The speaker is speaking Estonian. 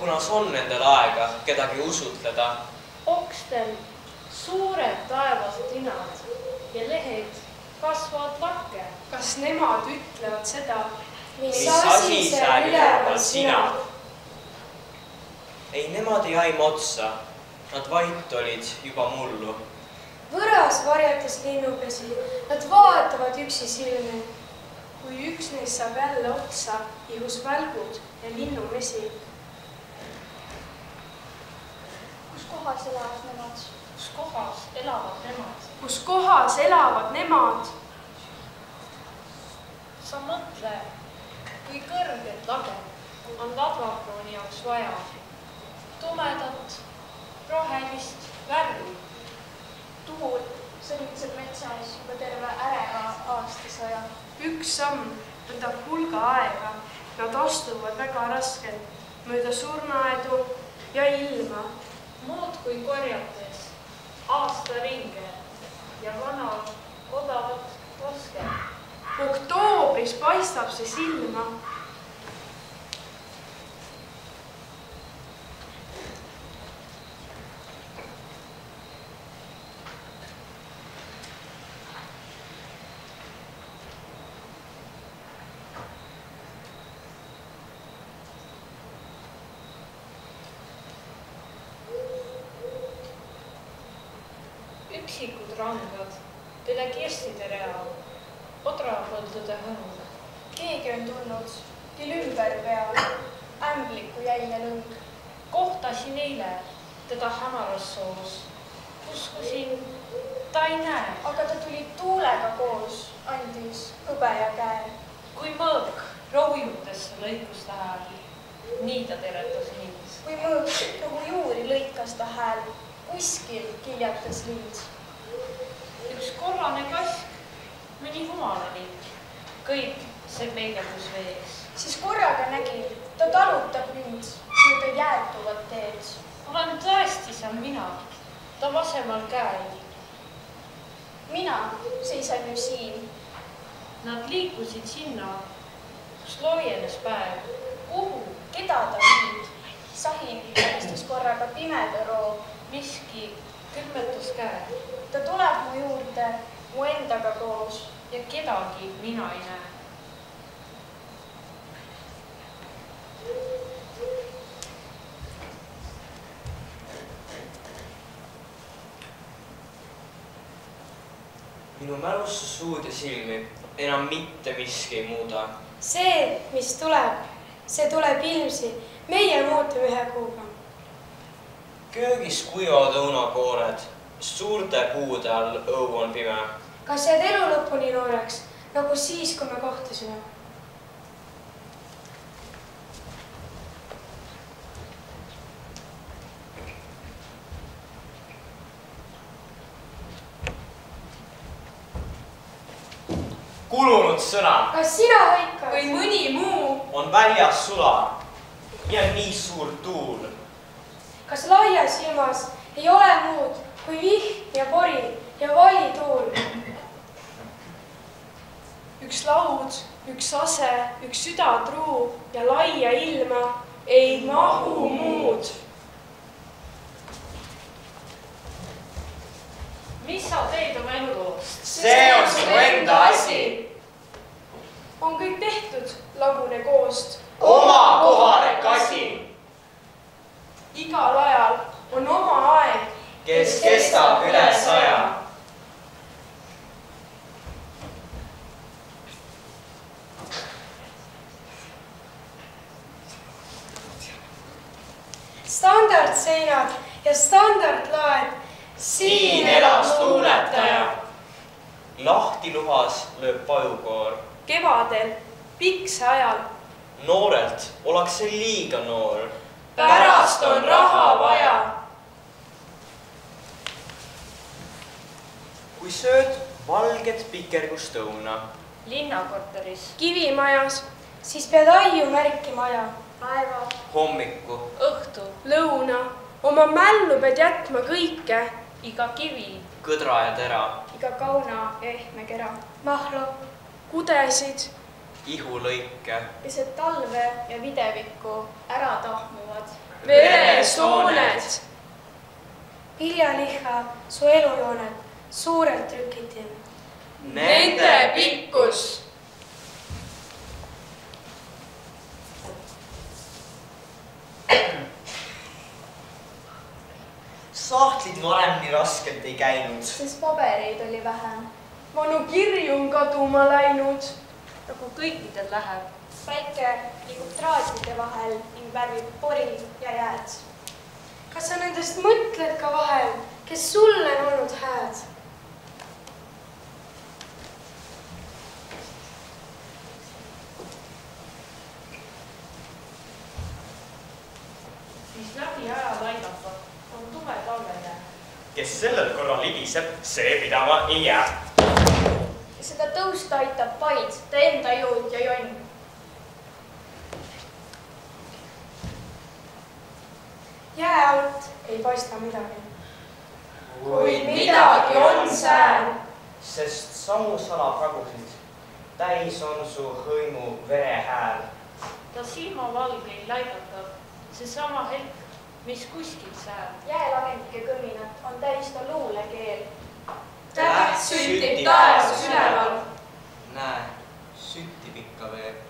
kunas on nendel aega kedagi usutleda. Okstel suured taevast linad ja lehed kasvavad lakke. Kas nemad ütlevad seda, mis asi seal üleval sina? Ei, nemad ei aima otsa. Nad vait olid juba mullu. Võras varjatas linnupesi, nad vaatavad üksi silmi. Kui üks neist saab jälle otsa, ihus välgud ja linnumesi. Kus kohas elavad nemad? Kus kohas elavad nemad? Kus kohas elavad nemad? Sa mõtle, kui kõrget lage on ladvakrooni jaoks vaja. Tumedat, rohelist värvi. Tuul sõlitseb metsas juba terve äreva aastasõja. Üks samm võtab hulga aega. Nad astuvad väga raskelt mööda surmaedu ja ilma. Muud kui korjates aasta ringe ja vana odavat vaske. Oktoobris paistab see silma. Üksikud rangad, tele kirstide rea, odrapõldude hõng. Keegi on tulnud, küll ümber peal, ämbliku jäine lõng. Kohtasin eile teda hämaras soos. Uskusin, ta ei näe. Aga ta tuli tuulega koos, andis hõbeja käe. Kui mõõk roujutesse lõikus ta hääl, nii ta teretas mind. Kui mõõk nagu juuri lõikas ta hääl, kuskil kiljatas liid. Üks korrane kask, mõni humalalind, kõik see peegeldus vees. Siis korraga nägin, ta talutab mind, mööda jäätuvat teed. Olen tõesti seal mina, ta vasemal käel. Mina seisan ju siin. Nad liikusid sinna, kus loojenes päev. Kuhu? Keda ta viib? Sahin unistas korraga pimeda roo. Miski külmetus käe. Ta tuleb mu juurde, mu endaga koos. Ja kedagi mina ei näe. Minu mälusse suud ja silmi enam mitte miski ei muuda. See, mis tuleb, see tuleb ilmsi. Meie muutame ühe kuuga. Köögis kuivad õunakoored, suurte puude all õu on pime. Kas jääd elu lõpuni nooreks, nagu siis, kui me kohtusime? Kulunud sõna. Kas sina hõikad? Või mõni muu? On väljas sula ja nii suur tuul. Kas laias ilmas ei ole muud kui vihm ja pori ja vali tuul? Üks laud, üks ase, üks südatruu ja laia ilma ei mahu muud. Mis sa teed oma eluloost? See on su enda asi. On kõik tehtud lagune koost. Oma kohale kasi. Igal ajal on oma aeg, kes kestab üle 100. Standardseinad ja standardlaed. Siin elas luuletaja. Lahti luhas lööb pajukoor. Kevadel, pikse ajal. Noorelt ollakse liiga noor. Pärast on raha vaja. Kui sööd valget pikergust õuna. Linnakorteris. Kivimajas, siis pead aiu märkima aja. Päeva. Hommiku. Õhtu. Lõuna. Oma mällu pead jätma kõike. Iga kivi. Kõdra ja tera. Iga kauna ja ehme kera. Mahlo. Kudesid. ihulõike, keset talve ja videvikku ära tahmuvad. veresooned. viljaliha, su elujooned suurelt trükiti. Nende pikkus. sahtlid varem nii raskelt ei käinud. sest pabereid oli vähem. vanu kirju on kaduma läinud. nagu kõikidel läheb. päike liigub traatide vahel ning värvib pori ja jääd. kas sa nendest mõtled ka vahel, kes sulle on olnud hääd? mis läbi aja lainab, on tume talvene. kes sellel korral libiseb, see pidama ei jää. ja seda tõusta aitab vaid ta enda jõud ja jonn. jää alt ei paista midagi. kuid midagi on sääl. sest samu salapragusid täis on su hõimu verehääl. ta silmavalgeid lainatab, seesama hetk, mis kuskil sääl. jäälagendike kõminat on täis ta luulekeel. täht süttib taevas üleval. näe, süttib ikka veel.